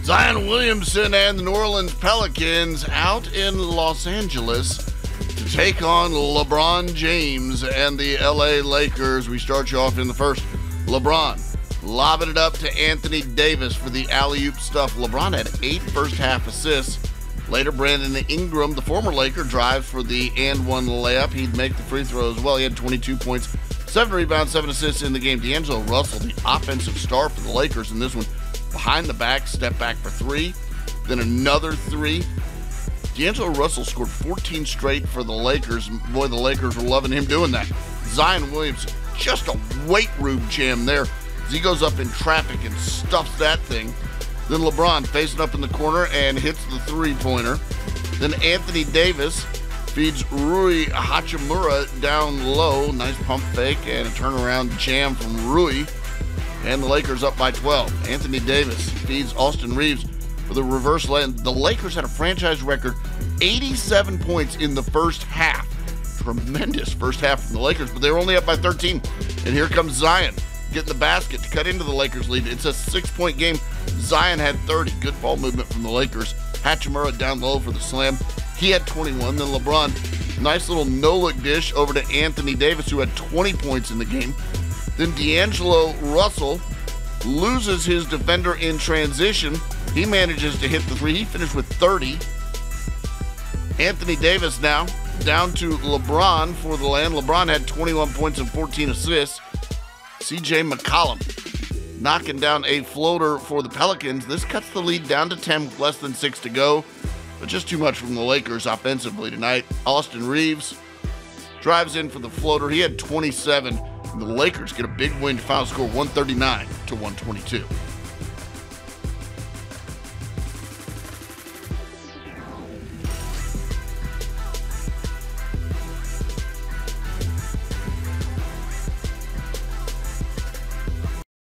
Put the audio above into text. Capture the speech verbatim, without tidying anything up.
Zion Williamson and the New Orleans Pelicans out in Los Angeles to take on LeBron James and the L A Lakers. We start you off in the first. LeBron lobbing it up to Anthony Davis for the alley-oop stuff. LeBron had eight first-half assists. Later, Brandon Ingram, the former Laker, drives for the and one layup. He'd make the free throw as well. He had twenty-two points, seven rebounds, seven assists in the game. D'Angelo Russell, the offensive star for the Lakers in this one, behind the back, step back for three, then another three. D'Angelo Russell scored fourteen straight for the Lakers. Boy, the Lakers were loving him doing that. Zion Williamson, just a weight room jam there as he goes up in traffic and stuffs that thing. Then LeBron facing up in the corner and hits the three-pointer. Then Anthony Davis feeds Rui Hachmura down low. Nice pump fake and a turnaround jam from Rui. And the Lakers up by twelve. Anthony Davis feeds Austin Reaves for the reverse lane. The Lakers had a franchise record eighty-seven points in the first half. Tremendous first half from the Lakers, but they were only up by thirteen. And here comes Zion getting the basket to cut into the Lakers' lead. It's a six-point game. Zion had thirty. Good ball movement from the Lakers. Hachimura down low for the slam. He had twenty-one. Then LeBron, nice little no-look dish over to Anthony Davis, who had twenty points in the game. Then D'Angelo Russell loses his defender in transition. He manages to hit the three. He finished with thirty. Anthony Davis now down to LeBron for the land. LeBron had twenty-one points and fourteen assists. C J McCollum knocking down a floater for the Pelicans. This cuts the lead down to ten with less than six to go. But just too much from the Lakers offensively tonight. Austin Reaves drives in for the floater. He had twenty-seven. And the Lakers get a big win to final score one thirty-nine to one twenty-two.